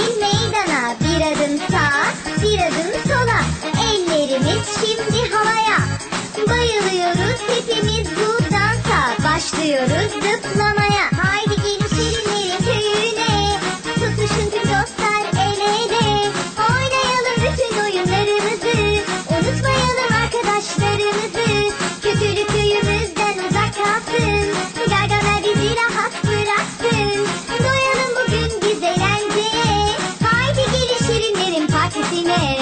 değil meydana. Bir adım sağa, bir adım sola. Ellerimiz şimdi havaya. Bayılıyoruz hepimiz bu dansa. Başlıyoruz zıplamaya. Haydi gelin şirinlerin köyüne. Tutuşun tüm dostlar el ele. Oynayalım bütün oyunlarımızı. Unutmayalım arkadaşlarımızı. Kötülük köyümüzden uzak kalsın. Gargamel bizi rahat bıraksın. Doyalım bugün biz eğlenceye. Haydi gelin şirinlerin partisine.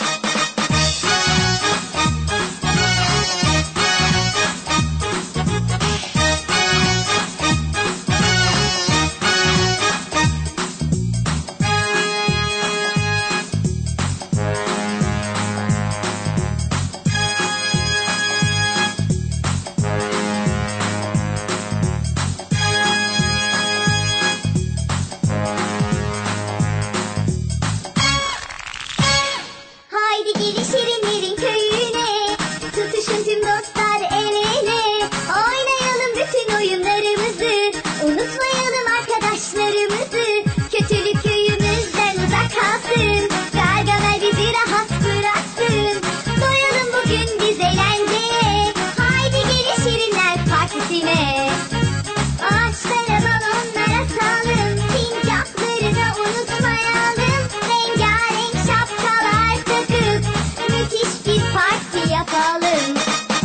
Haydi gelin şirinlerin köyüne. Tutuşun tüm dostlar el ele. Oynayalım bütün oyunlarımızı. Unutmayalım arkadaşlarımızı. Kötülük köyümüzden uzak kalsın. Gargamel bizi rahat bıraksın. Doyalım bugün biz eğlenceye. Haydi gelin şirinler partisine. Ağaçlara balonlara salın. Sincapları da unutmayalım. Rengarenk şapkalar takıp müthiş bir parti yapalım.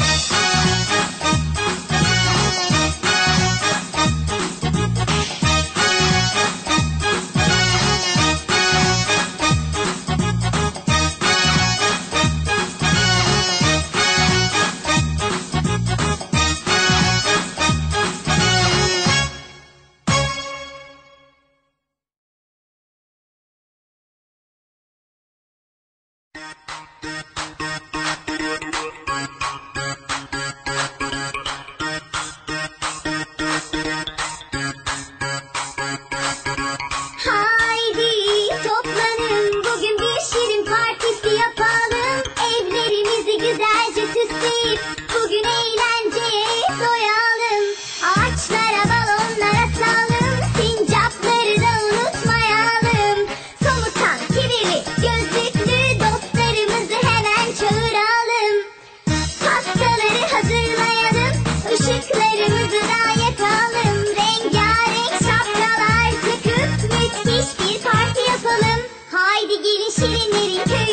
Haydi toplanın, bugün bir şirin partisi yapalım. Evlerimizi güzelce süsleyip bugün eğlenceye doyalım. Ağaçlara balonlara salın, sincapları da unutmayalım. Somutan, kibirli, gözlüklü dostlarımızı hemen çağıralım. Pastaları hazırlayalım, ışıklarımızı da yakalım. Rengarenk şapkalar takıp müthiş bir parti yapalım. Haydi gelin şirinlerin köyüne.